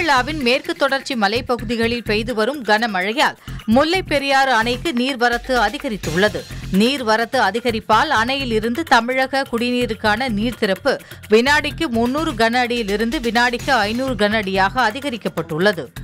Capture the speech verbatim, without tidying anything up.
கேரளாவின் மேற்கு தொடர்ச்சி மலைப்பகுதிகளில் பெய்து வரும் கனமழையால் முல்லைப் பெரியாறு அணைக்கு நீர்வரத்து அதிகரித்துள்ளது. நீர்வரத்து அதிகரிப்பால் அணையில் இருந்து தமிழக குடிநீருக்கான நீர் திறப்பு வினாடிக்கு முன்னூறு கன அடியிலிருந்து வினாடிக்கு ஐநூறு கன அடியாக அதிகரிக்கப்பட்டுள்ளது.